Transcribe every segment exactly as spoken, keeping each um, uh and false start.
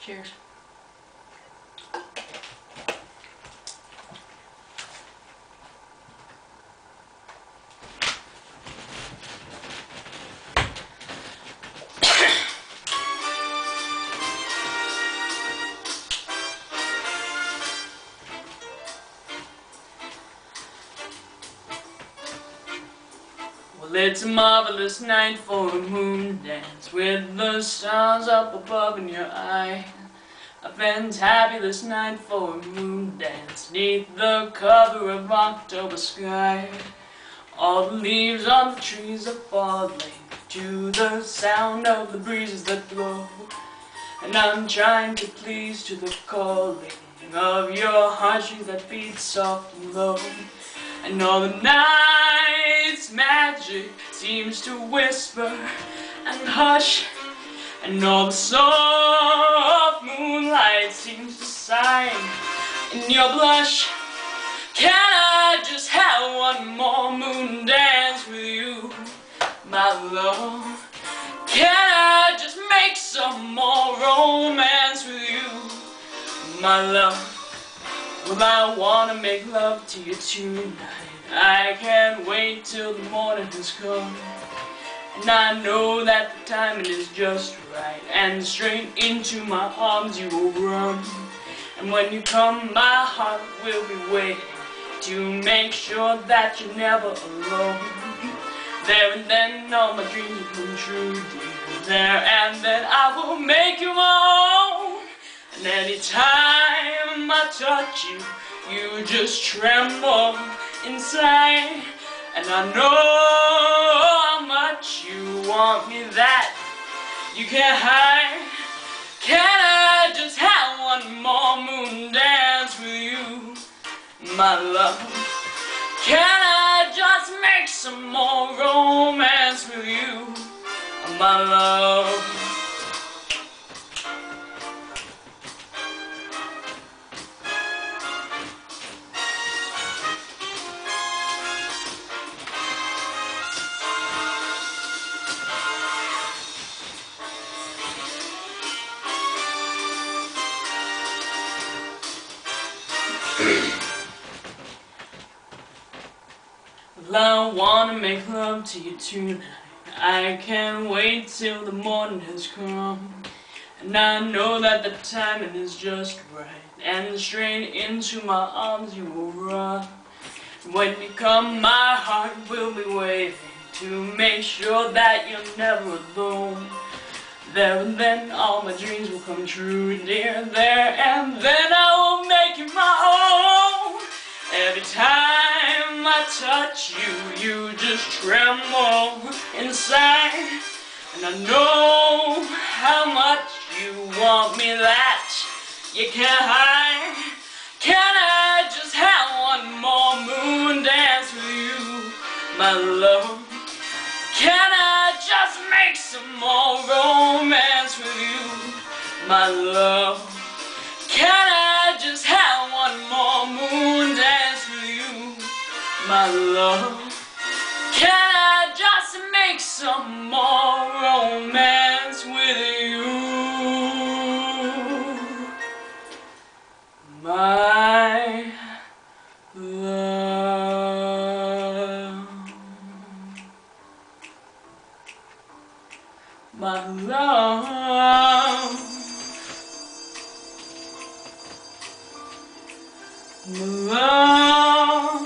Cheers. Well, it's a marvelous night for a moon dance with the stars up above in your eye. A fantabulous night for a moon dance neath the cover of October sky. All the leaves on the trees are falling to the sound of the breezes that blow, and I'm trying to please to the calling of your heartstrings that beat soft and low. And all the night's magic seems to whisper and hush, and all the soft moonlight seems to sigh in your blush. Can I just have one more moon dance with you, my love? Can I just make some more romance with you, my love? Well, I wanna make love to you tonight. I can't wait till the morning has come, and I know that the timing is just right, and straight into my arms you will run. And when you come, my heart will be waiting to make sure that you're never alone. There and then all my dreams will come true, dear. There and then I will make you my own. And anytime I touch you, you just tremble inside. And I know how much you want me that you can't hide. Can I just have one more moon dance with you, my love? Can I just make some more romance with you, my love? Well, I wanna make love to you tonight. I can't wait till the morning has come, and I know that the timing is just right, and straight into my arms you will run. When you come, my heart will be waiting to make sure that you're never alone. There and then all my dreams will come true, dear. There and then I will make you my own. Every time I touch you, you just tremble inside. And I know how much you want me that you can't hide. Can I just have one more moon dance with you, my love? Can I just make some more romance with you, my love? Can I just have one more moon dance with you, my love? Can I just make some more romance with you, my love? My love, my love,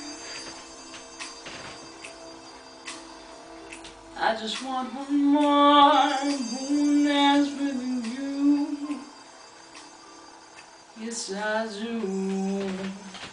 I just want one more moon dance with you. Yes, I do.